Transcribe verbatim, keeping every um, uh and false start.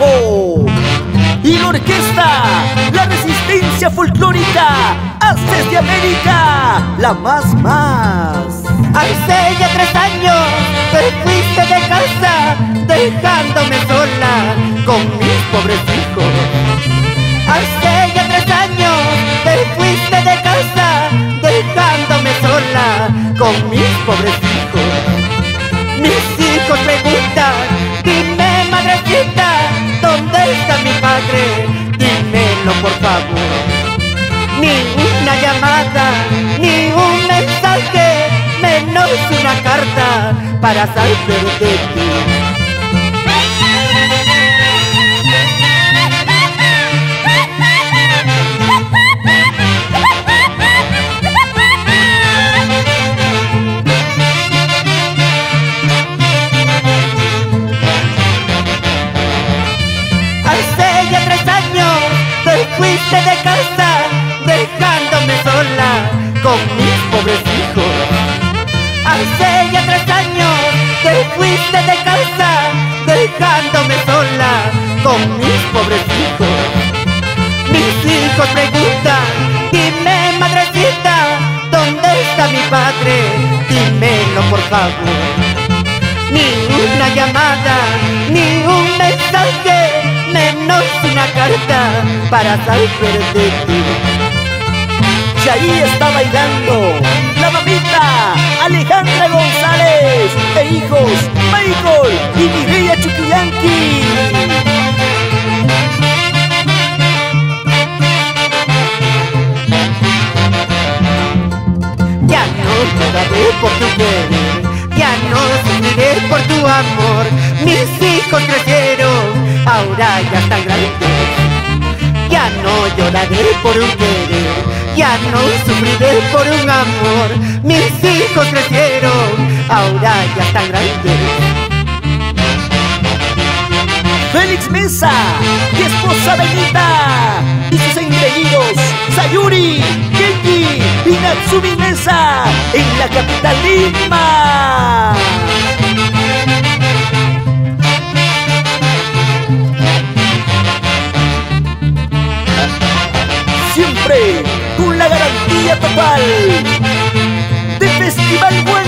Trabajo. Y la orquesta, la resistencia folclórica, Haces de América, la más más. Hace ya tres años te fuiste de casa, dejándome sola con mis pobres hijos. Hace ya tres años te fuiste de casa, dejándome sola con mis pobres hijos. Mis hijos preguntan, dime madrecita, ¿dónde está mi padre? Dímelo por favor. Ni una llamada, ni un mensaje, menos una carta para saber de ti. Hace ya tres años te fuiste de casa, dejándome sola con mis pobres hijos. Hace ya tres años te fuiste de casa, dejándome sola con mis pobres hijos. Mis hijos preguntan, dime madrecita, ¿dónde está mi padre? Dímelo por favor. Ni una llamada, ni un mensaje, menos una carta para saber de ti. Y ahí está bailando la mamita Alejandra González e hijos Michael y Mireya Chuquillanqui. Ya no lloraré por tu querer, ya no sufriré por tu amor. Mis hijos crecieron, ahora ya están grandes. Ya no lloraré por un querer, ya no sufriré por un amor. Mis hijos crecieron, ahora ya están grandes. Félix Mesa y esposa Benita y sus engreídos Sayuri, Kenji y Natsumi Mesa en la capital Lima. Siempre con la garantía total de Festival Bueno.